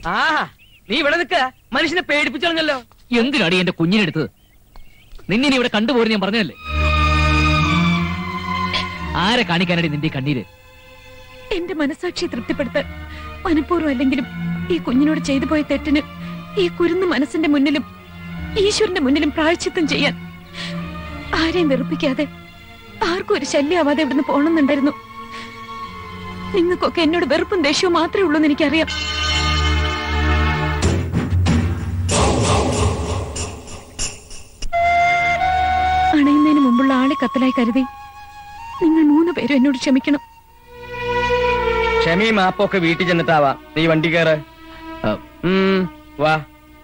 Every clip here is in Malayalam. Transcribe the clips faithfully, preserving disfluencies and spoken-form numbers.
ആ നീ ഇവിടെ നിൽക്ക, മനുഷ്യനെ പേടിപ്പിച്ചോളഞ്ഞല്ലോ. എന്തിനാടി എന്റെ കുഞ്ഞിനെടുത്തത്? നിന്നെ ഇവിടെ കണ്ടുപോരും ഞാൻ പറഞ്ഞതല്ലേ. ആരെ കാണിക്കാനടി നിന്റെ കണ്ണീര്? എന്റെ മനസാക്ഷി തൃപ്തിപ്പെടുത്താൻ മനഃപൂർവ്വം അല്ലെങ്കിലും ഈ കുഞ്ഞിനോട് ചെയ്തു പോയ തെറ്റിന് ഈ കുരുന്ന് മനസ്സിന്റെ മുന്നിലും ഈശ്വരന്റെ മുന്നിലും പ്രായശ്ചിത്തം ചെയ്യാൻ ആരെയും വെറുപ്പിക്കാതെ ആർക്കും ഒരു ശല്യമാവാതെ ഇവിടുന്ന് പോകണമെന്നുണ്ടായിരുന്നു. നിങ്ങൾക്കൊക്കെ എന്നോട് വെറുപ്പും ദേഷ്യവും മാത്രമേ ഉള്ളൂ എന്ന് എനിക്കറിയാം. അണയുന്നതിന് മുമ്പുള്ള ആളെ കത്തലായി കരുതി നിങ്ങൾ മൂന്ന് പേരും എന്നോട് ക്ഷമിക്കണം. ക്ഷമയും മാപ്പൊക്കെ വീട്ടിൽ ചെന്നിട്ടാവാ. നീ വണ്ടി കയറ്. വാ.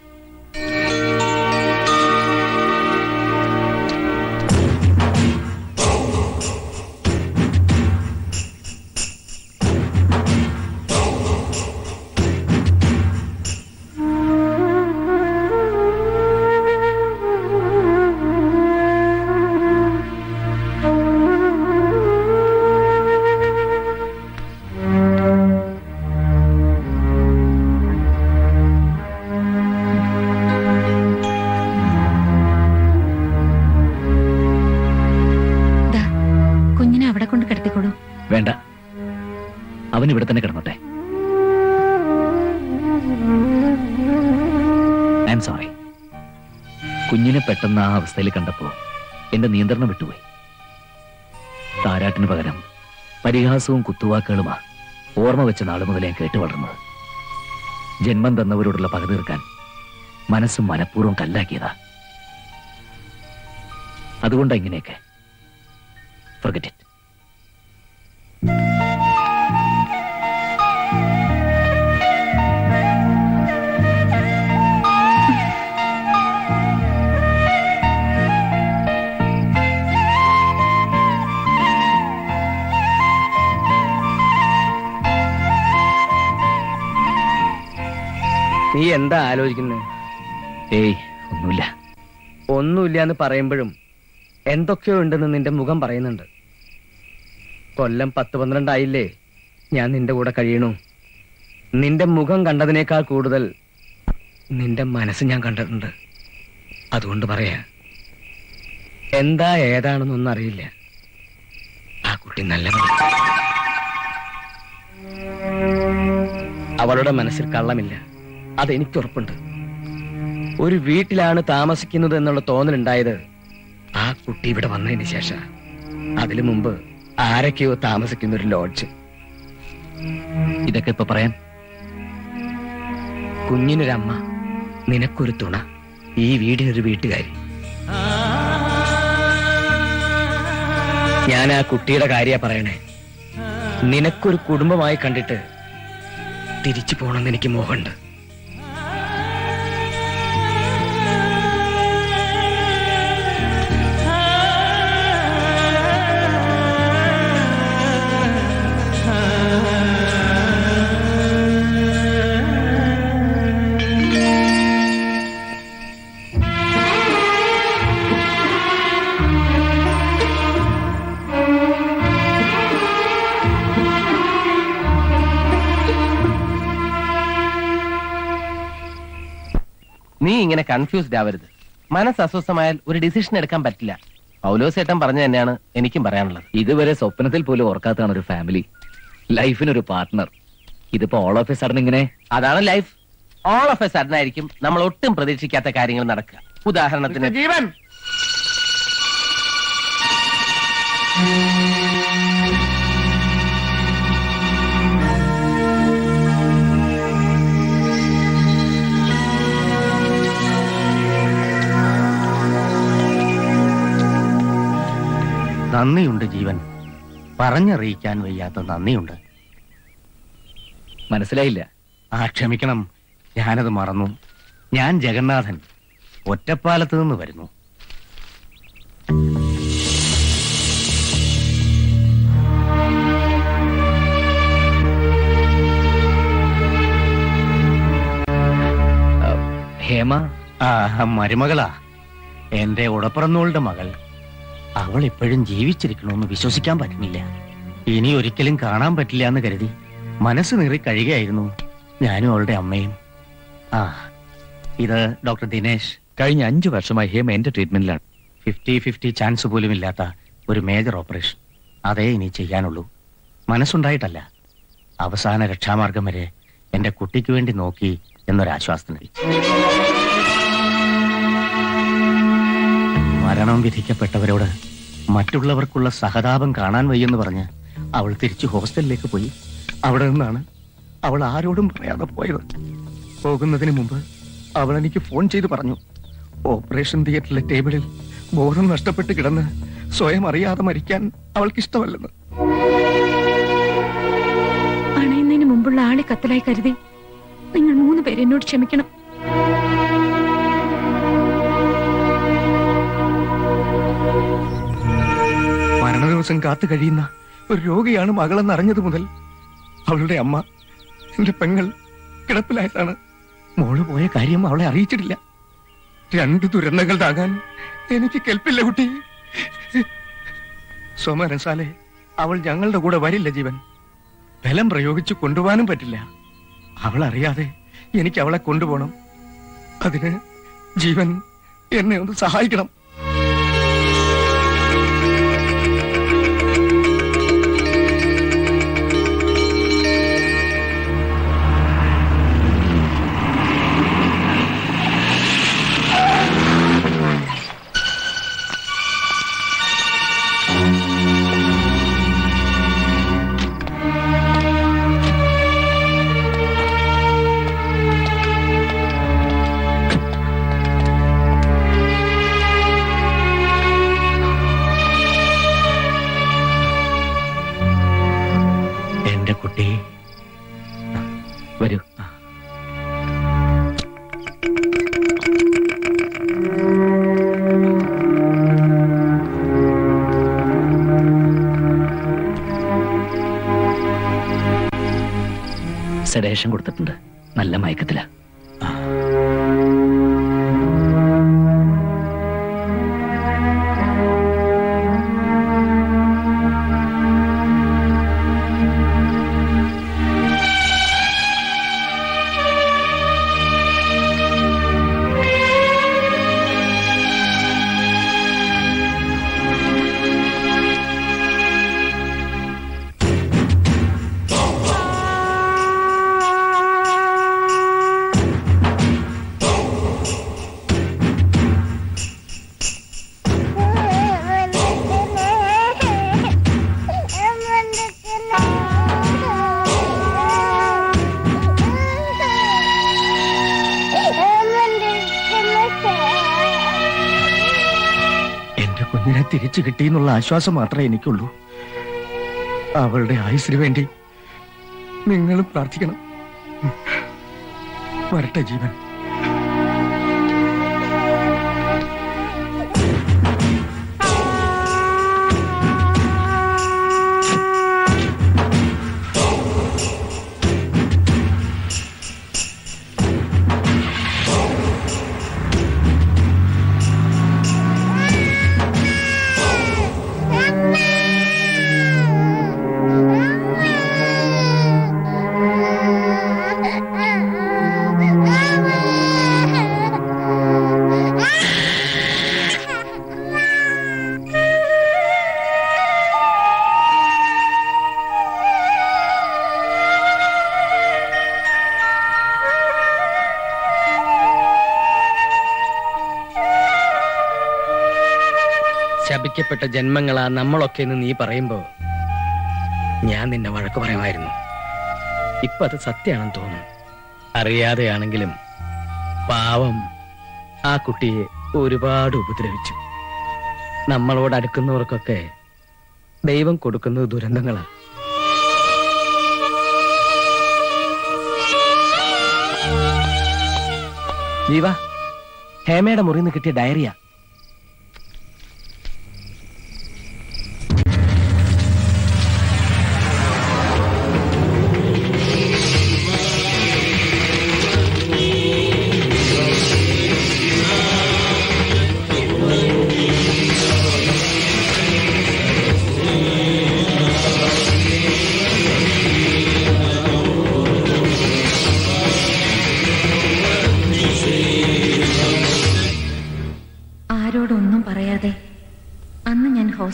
വേണ്ട, അവൻ ഇവിടെ തന്നെ കിടന്നോട്ടെ. I'm sorry. കുഞ്ഞിനെ പെട്ടെന്ന് ആ അവസ്ഥയിൽ കണ്ടപ്പോ എന്റെ നിയന്ത്രണം വിട്ടുപോയി. താരാട്ടിന് പകരം പരിഹാസവും കുത്തുവാക്കുകളുമാ ഓർമ്മ വെച്ച നാളു മുതൽ ഞാൻ കേട്ടു വളർന്നത്. ജന്മം തന്നവരോടുള്ള പക തീർക്കാൻ മനസ്സും മനഃപൂർവ്വം കല്ലാക്കിയതാ. അതുകൊണ്ടാ ഇങ്ങനെയൊക്കെ. Forget it. നീ എന്താ ആലോചിക്കുന്നത്? ഏയ് ഒന്നുമില്ല. ഒന്നുമില്ല എന്ന് പറയുമ്പോഴും എന്തൊക്കെയോ ഉണ്ടെന്ന് നിന്റെ മുഖം പറയുന്നുണ്ട്. കൊല്ലം പത്ത് പന്ത്രണ്ടായില്ലേ ഞാൻ നിന്റെ കൂടെ കഴിയണു. നിന്റെ മുഖം കണ്ടതിനേക്കാൾ കൂടുതൽ നിന്റെ മനസ്സ് ഞാൻ കണ്ടിട്ടുണ്ട്. അതുകൊണ്ട് പറയാ, എന്താ ഏതാണെന്നൊന്നും അറിയില്ല. ആ കുട്ടി നല്ലവളാ. അവളുടെ മനസ്സിൽ കള്ളമില്ല, അതെനിക്കുറപ്പുണ്ട്. ഒരു വീട്ടിലാണ് താമസിക്കുന്നത് എന്നുള്ള തോന്നലുണ്ടായത് ആ കുട്ടി ഇവിടെ വന്നതിന് ശേഷം. അതിനു മുമ്പ് ആരൊക്കെയോ താമസിക്കുന്ന ഒരു ലോഡ്ജ്. ഇതൊക്കെ ഇപ്പൊ പറയാൻ? കുഞ്ഞിനൊരമ്മ, നിനക്കൊരു തുണ, ഈ വീടിനൊരു വീട്ടുകാരി. ഞാൻ ആ കുട്ടിയുടെ കാര്യ പറയണേ. നിനക്കൊരു കുടുംബമായി കണ്ടിട്ട് തിരിച്ചു പോകണമെന്ന് എനിക്ക് മോഹമുണ്ട്. നീ ഇങ്ങനെ കൺഫ്യൂസ്ഡ് ആവരുത്. മനസ്സ് അസ്വസ്ഥമായാൽ ഒരു ഡിസിഷൻ എടുക്കാൻ പറ്റില്ല. പൗലോസേട്ടൻ പറഞ്ഞു തന്നെയാണ് എനിക്കും പറയാനുള്ളത്. ഇതുവരെ സ്വപ്നത്തിൽ പോലും ഓർക്കാത്തതാണ് ഒരു ഫാമിലി, ലൈഫിനൊരു പാർട്ട്ണർ. ഇതിപ്പോ ഓൾ ഓഫ് എ സഡൻ ഇങ്ങനെ. അതാണ് life. All of a sudden ആയിരിക്കും നമ്മൾ ഒട്ടും പ്രതീക്ഷിക്കാത്ത കാര്യങ്ങൾ നടക്കുക. ഉദാഹരണത്തിന് ജീവൻ നന്ദിയുണ്ട് ജീവൻ, പറഞ്ഞറിയിക്കാൻ വയ്യാത്ത നന്ദിയുണ്ട്. മനസ്സിലായില്ല? ആ ക്ഷമിക്കണം, ഞാനത് മറന്നു. ഞാൻ ജഗന്നാഥൻ, ഒറ്റപ്പാലത്ത് നിന്ന് വരുന്നു. ഹേമ ആ മരുമകളാ, എന്റെ ഉടപ്പിറന്നോളുടെ മകൾ. അവൾ ഇപ്പോഴും ജീവിച്ചിരിക്കണമെന്ന് വിശ്വസിക്കാൻ പറ്റുന്നില്ല. ഇനി ഒരിക്കലും കാണാൻ പറ്റില്ല എന്ന് കരുതി മനസ്സ് നീറി കഴിയുകയായിരുന്നു ഞാനും അവളുടെ അമ്മയും. ആ ഇത് ഡോക്ടർ ദിനേശ്. കഴിഞ്ഞ അഞ്ചു വർഷമായി ഹേമ എന്റെ ട്രീറ്റ്മെന്റിലാണ്. ഫിഫ്റ്റി ഫിഫ്റ്റി ചാൻസ് പോലും ഇല്ലാത്ത ഒരു മേജർ ഓപ്പറേഷൻ. അതേ ഇനി ചെയ്യാനുള്ളൂ. മനസ്സുണ്ടായിട്ടല്ല, അവസാന രക്ഷാമാർഗം വരെ എന്റെ കുട്ടിക്ക് വേണ്ടി നോക്കി എന്നൊരാശ്വാസത്തിന്. മരണം വിധിക്കപ്പെട്ടവരോട് മറ്റുള്ളവർക്കുള്ള സഹതാപം കാണാൻ വയ്യെന്ന് പറഞ്ഞ് അവൾ തിരിച്ചു ഹോസ്റ്റലിലേക്ക് പോയി. അവിടെ നിന്നാണ് അവൾ ആരോടും പറയാതെ പോയത്. പോകുന്നതിന് മുമ്പ് അവൾ എനിക്ക് ഫോൺ ചെയ്ത് പറഞ്ഞു, ഓപ്പറേഷൻ തിയേറ്ററിലെ ടേബിളിൽ ബോധം നഷ്ടപ്പെട്ട് കിടന്ന് സ്വയം അറിയാതെ മരിക്കാൻ അവൾക്കിഷ്ടമല്ലെന്ന്. അണയുന്നതിന് മുമ്പുള്ള ആളെ കത്തലായി കരുതി നിങ്ങൾ മൂന്ന് പേര് എന്നോട് ക്ഷമിക്കണം. മരണ ദിവസം കാത്തു കഴിയുന്ന ഒരു രോഗിയാണ് മകളെന്ന് അറിഞ്ഞത് മുതൽ അവളുടെ അമ്മ, എന്റെ പെങ്ങൾ കിടപ്പിലായിട്ടാണ്. മോള് പോയ കാര്യം അവളെ അറിയിച്ചിട്ടില്ല. രണ്ട് ദുരന്തങ്ങൾ താങ്ങാൻ എനിക്ക് കെൽപ്പില്ല കുട്ടി. സോമരസാലെ, അവൾ ഞങ്ങളുടെ കൂടെ വരില്ല ജീവൻ. ബലം പ്രയോഗിച്ച് കൊണ്ടുപോകാനും പറ്റില്ല. അവൾ അറിയാതെ എനിക്ക് അവളെ കൊണ്ടുപോകണം. അതിന് ജീവൻ എന്നെ ഒന്ന് സഹായിക്കണം. വരൂ. സെഡേഷൻ കൊടുത്തിട്ടുണ്ട്. നല്ല മയക്കത്തില. കുഞ്ഞിനെ തിരിച്ചു കിട്ടിയെന്നുള്ള ആശ്വാസം മാത്രമേ എനിക്കുള്ളൂ. അവളുടെ ആയുസ്സിന് വേണ്ടി നിങ്ങളും പ്രാർത്ഥിക്കണം. വരട്ടെ ജീവൻ. ശപിക്കപ്പെട്ട ജന്മങ്ങളാ നമ്മളൊക്കെ എന്ന് നീ പറയുമ്പോ ഞാൻ നിന്നെ വഴക്ക് പറയുമായിരുന്നു. ഇപ്പൊ അത് സത്യമാണെന്ന് തോന്നുന്നു. അറിയാതെയാണെങ്കിലും പാവം ആ കുട്ടിയെ ഒരുപാട് ഉപദ്രവിച്ചു. നമ്മളോട് അടുക്കുന്നവർക്കൊക്കെ ദൈവം കൊടുക്കുന്നത് ദുരന്തങ്ങളാ. ജീവ, ഹേമയുടെ മുറിയിൽ നിന്ന് കിട്ടിയ ഡയറിയ.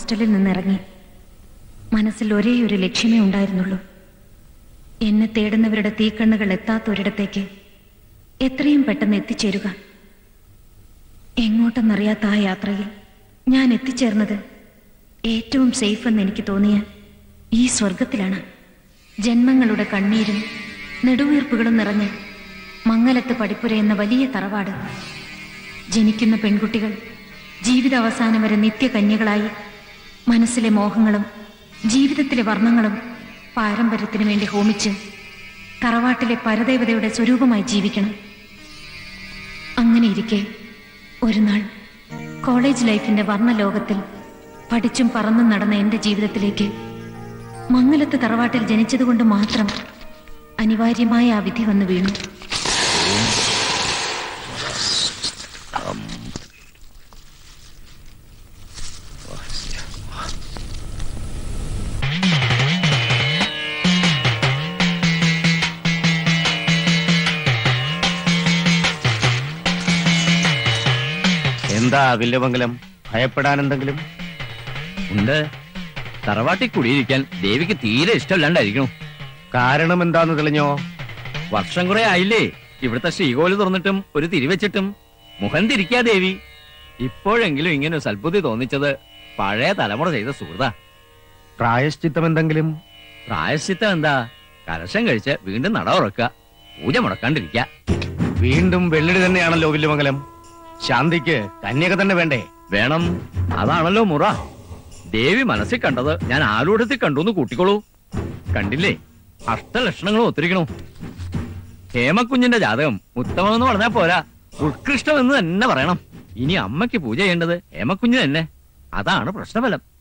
ഹോസ്റ്റലിൽ നിന്നിറങ്ങി. മനസ്സിൽ ഒരേ ഒരു ലക്ഷ്യമേ ഉണ്ടായിരുന്നുള്ളൂ. എന്നെ തേടുന്നവരുടെ തീക്കണ്ണുകൾ എത്താത്തൊരിടത്തേക്ക് എത്രയും പെട്ടെന്ന് എത്തിച്ചേരുക. എങ്ങോട്ടെന്നറിയാത്ത ആ യാത്രയിൽ ഞാൻ എത്തിച്ചേർന്നത് ഏറ്റവും സേഫ് എന്ന് എനിക്ക് തോന്നിയ ഈ സ്വർഗത്തിലാണ്. ജന്മങ്ങളുടെ കണ്ണീരും നെടുവീർപ്പുകളും നിറഞ്ഞ് മംഗലത്ത് പടിപ്പുര എന്ന വലിയ തറവാട്. ജനിക്കുന്ന പെൺകുട്ടികൾ ജീവിതാവസാനം വരെ നിത്യകന്യകളായി മനസ്സിലെ മോഹങ്ങളും ജീവിതത്തിലെ വർണ്ണങ്ങളും പാരമ്പര്യത്തിന് വേണ്ടി ഹോമിച്ച് തറവാട്ടിലെ പരദേവതയുടെ സ്വരൂപമായി ജീവിക്കണം. അങ്ങനെയിരിക്കെ ഒരു നാൾ കോളേജ് ലൈഫിന്റെ വർണ്ണലോകത്തിൽ പഠിച്ചും പറന്നും നടന്ന എന്റെ ജീവിതത്തിലേക്ക് മംഗലത്ത് തറവാട്ടിൽ ജനിച്ചതുകൊണ്ട് മാത്രം അനിവാര്യമായ ആ വിധി വന്നു വീണു. എന്താ വില്യമംഗലം, ഭയപ്പെടാൻ എന്തെങ്കിലും ഉണ്ട്. തറവാട്ടിൽ കുടിയിരിക്കാൻ ദേവിക്ക് തീരെ ഇഷ്ടമല്ലാണ്ടായിരിക്കണു. കാരണം എന്താന്ന് തെളിഞ്ഞോ? വർഷം കുറെ ആയില്ലേ ഇവിടുത്തെ ശ്രീകോല് തുറന്നിട്ടും ഒരു തിരിവെച്ചിട്ടും. മുഖം തിരിക്കാ ദേവി. ഇപ്പോഴെങ്കിലും ഇങ്ങനെ ഒരു സൽബുദ്ധി തോന്നിച്ചത് പഴയ തലമുറ ചെയ്ത സുഹൃത. പ്രായശ്ചിത്തം എന്തെങ്കിലും? പ്രായശ്ചിത്തം എന്താ? കലശം കഴിച്ച് വീണ്ടും നട ഉറക്കുക, പൂജ മുടക്കാണ്ടിരിക്ക. വീണ്ടും വെള്ളിടി തന്നെയാണല്ലോ വില്യമംഗലം. ശാന്തിക്ക് കന്യക തന്നെ വേണ്ടേ? വേണം, അതാണല്ലോ മുറ. ദേവി മനസ്സിൽ കണ്ടത് ഞാൻ ആലൂടത്തിൽ കണ്ടുന്ന് കൂട്ടിക്കോളൂ. കണ്ടില്ലേ, അഷ്ടലക്ഷണങ്ങളും ഒത്തിരിക്കണു. ഹേമക്കുഞ്ഞിന്റെ ജാതകം ഉത്തമമെന്ന് പറഞ്ഞാൽ പോരാ, ഉത്കൃഷ്ടമെന്ന് തന്നെ പറയണം. ഇനി അമ്മയ്ക്ക് പൂജ ചെയ്യേണ്ടത് ഹേമക്കുഞ്ഞ് തന്നെ. അതാണ് പ്രശ്നഫലം.